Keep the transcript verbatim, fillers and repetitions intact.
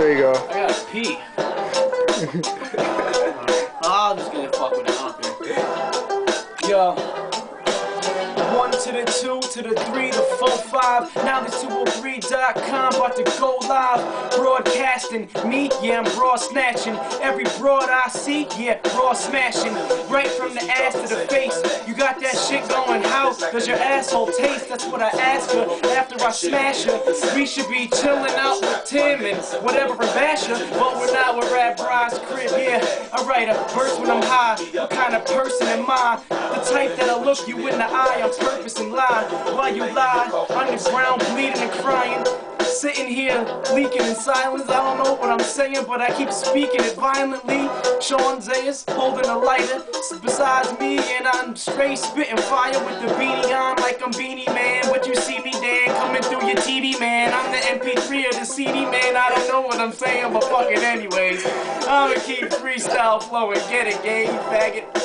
There you go. I gotta pee. I'll just get fuck with it. I don't care. Yo. One to the two, to the three, the four, five. Now this two oh three dot com about to go live. Broadcasting me, yeah, I'm broad snatching. Every broad I see, yeah, broad smashing. Right from the ass to the face. You got that shit going, how does your asshole taste? That's what I ask her after I smash her. We should be chilling out with Tim and whatever for Basher. But we're not, we're at Brian's crib, yeah. I write a verse when I'm high. What kind of person am I? The type that'll look you in the eye on purpose and lie. While you lie, on the ground bleeding and crying. Sitting here, leaking in silence. I don't know what I'm saying, but I keep speaking it violently. Sean Zayas holding a lighter besides me, and I'm straight spitting fire with the beanie on like I'm Beanie Man. But you see me, Dan, coming through your T V, man. I'm the M P three or the C D, man. I don't know what I'm saying, but fuck it anyways. I'ma keep freestyle flowing. Get it, gay, you faggot.